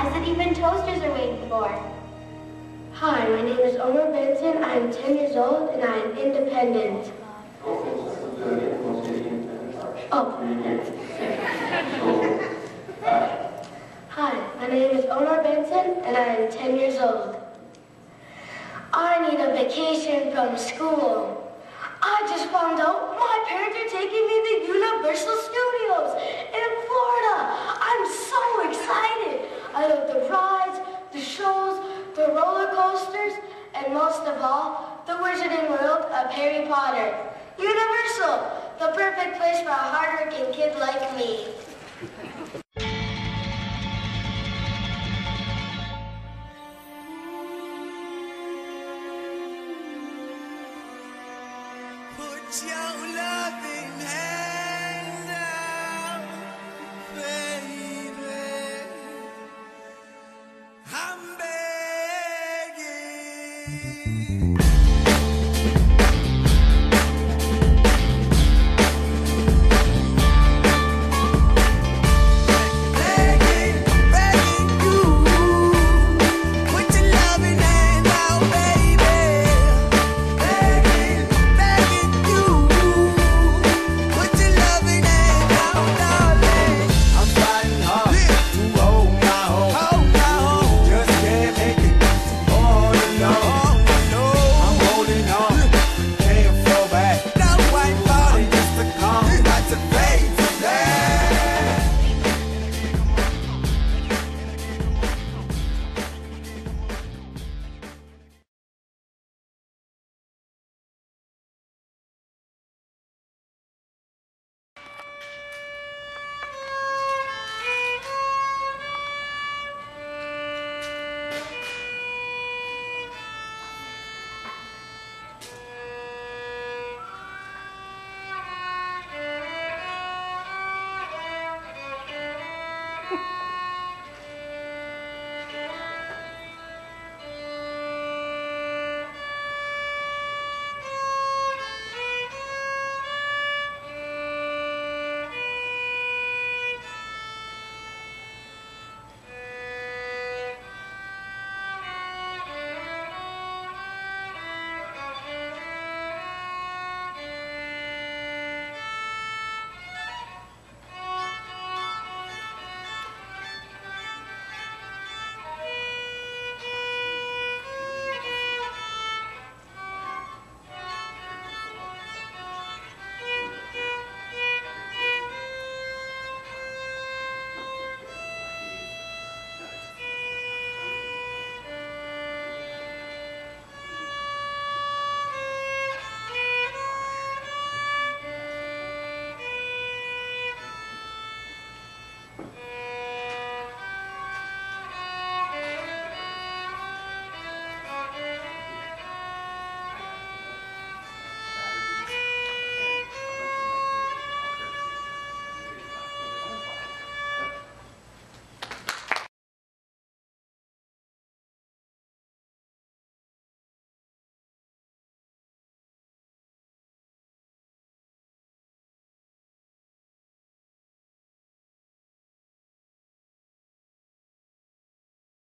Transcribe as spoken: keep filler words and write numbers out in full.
I said even toasters are waiting for. Hi, my name is Omar Benson. I am ten years old and I am independent. Oh. Hi, my name is Omar Benson and I am ten years old. I need a vacation from school. I just found out my parents are taking me to Universal Studios in Florida. I'm so excited. I love the rides, the shows, the roller coasters, and most of all, the Wizarding World of Harry Potter. Universal, the perfect place for a hardworking kid like me. Put your loving hand out, baby. I'm begging.